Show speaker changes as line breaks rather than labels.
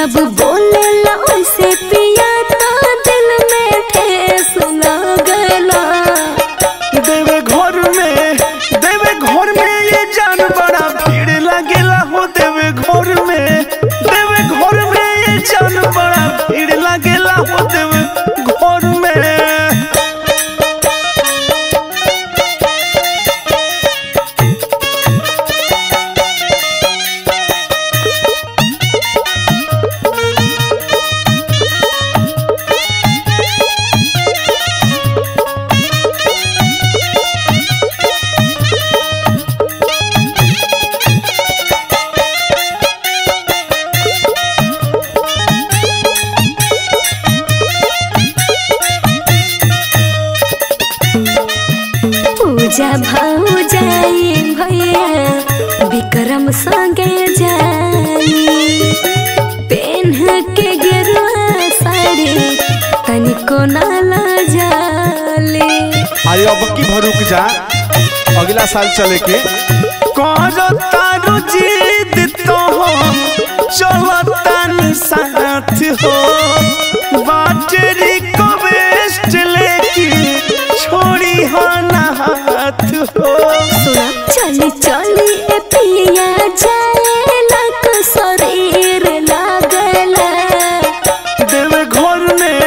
जब बोले ला वैसे पिया तो दिल में ठेस लगला।
देवे घर में ये जान बड़ा भीड़ लगेला हो। देवे घर में ये जान बड़ा भीड़ लगेला हो। देवे घर में
पूजा भाव जाई भैया विक्रम संगे जाली। पेन के गेरुआ साड़ी तनिको नाला जाली।
अरे अब की भरुक जा, अगला साल चले के
तारू जीत तो हम चलतन साथ हो। बाटरी को बेस्ट लेके छोड़ी हो ना हाथ हो।
सुना चली चली ए पिया जाए लक शरीर लागला।
देवे घर में